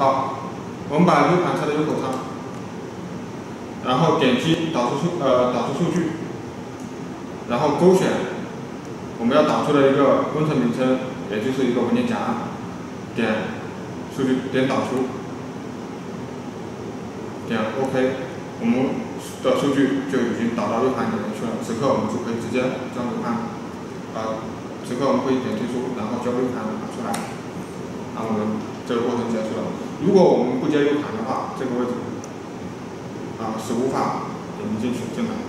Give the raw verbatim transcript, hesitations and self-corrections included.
好，我们把 U 盘插在 U 口上，然后点击导出数呃导出数据，然后勾选我们要导出的一个工程名称，也就是一个文件夹，点数据点导出，点 OK， 我们的数据就已经导到 U 盘里面去了。此刻我们就可以直接将 U 盘啊，此刻我们可以点退出，然后将 U 盘拿出来，然后我们这个过程结束了。如果我们不接 U 盘的话，这个位置啊是无法点进去进来的。